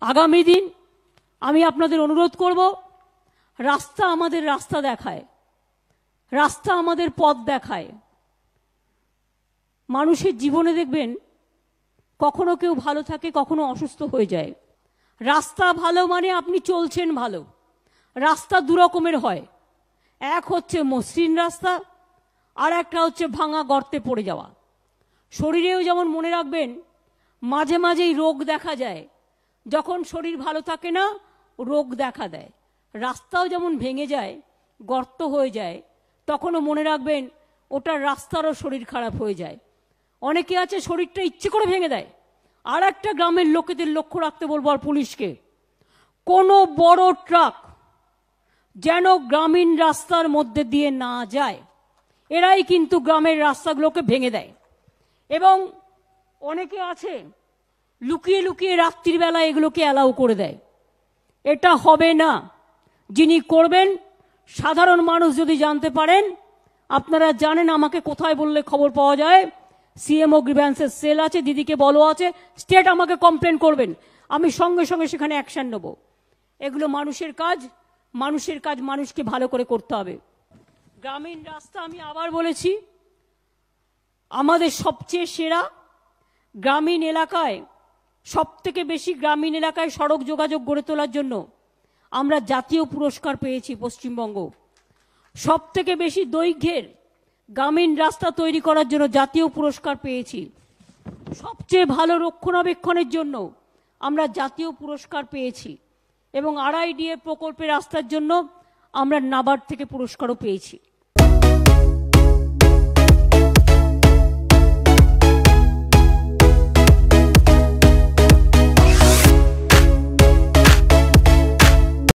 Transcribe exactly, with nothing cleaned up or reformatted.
আগামী দিন আমি আপনাদের অনুরোধ করব, রাস্তা আমাদের রাস্তা দেখায়, রাস্তা আমাদের পথ দেখায়। মানুষের জীবনে দেখবেন কখনো কেউ ভালো থাকে, কখনো অসুস্থ হয়ে যায়। রাস্তা ভালো মানে আপনি চলছেন ভালো। রাস্তা দু রকমের হয়, এক হচ্ছে মসৃণ রাস্তা, আর একটা হচ্ছে ভাঙা গর্তে পড়ে যাওয়া। শরীরেও যেমন মনে রাখবেন মাঝে মাঝেই রোগ দেখা যায়, যখন শরীর ভালো থাকে না রোগ দেখা দেয়। রাস্তাও যেমন ভেঙে যায়, গর্ত হয়ে যায়, তখনও মনে রাখবেন ওটার রাস্তারও শরীর খারাপ হয়ে যায়। অনেকে আছে শরীরটা ইচ্ছে করে ভেঙে দেয়। আর একটা গ্রামের লোকেদের লক্ষ্য রাখতে বলবো আর পুলিশকে, কোনো বড় ট্রাক যেন গ্রামীণ রাস্তার মধ্যে দিয়ে না যায়। এরাই কিন্তু গ্রামের রাস্তাগুলোকে ভেঙে দেয়। এবং অনেকে আছে লুকিয়ে লুকিয়ে রাত্রির বেলা এগুলোকে অ্যালাউ করে দেয়। এটা হবে না। যিনি করবেন সাধারণ মানুষ যদি জানতে পারেন, আপনারা জানেন আমাকে কোথায় বললে খবর পাওয়া যায়। সিএমও গ্রিভ্যান্সের সেল আছে, দিদিকে বলো আছে, স্টেট আমাকে কমপ্লেন করবেন, আমি সঙ্গে সঙ্গে সেখানে অ্যাকশন নেব। এগুলো মানুষের কাজ, মানুষের কাজ মানুষকে ভালো করে করতে হবে। গ্রামীণ রাস্তা আমি আবার বলেছি, আমাদের সবচেয়ে সেরা গ্রামীণ এলাকায়, সব থেকে বেশি গ্রামীণ এলাকায় সড়ক যোগাযোগ গড়ে তোলার জন্য আমরা জাতীয় পুরস্কার পেয়েছি। পশ্চিমবঙ্গ সব থেকে বেশি দৈর্ঘ্যের গ্রামীণ রাস্তা তৈরি করার জন্য জাতীয় পুরস্কার পেয়েছি। সবচেয়ে ভালো রক্ষণাবেক্ষণের জন্য আমরা জাতীয় পুরস্কার পেয়েছি। এবং আড়াই ডিএ প্রকল্পের রাস্তার জন্য আমরা নাবার্ড থেকে পুরস্কারও পেয়েছি।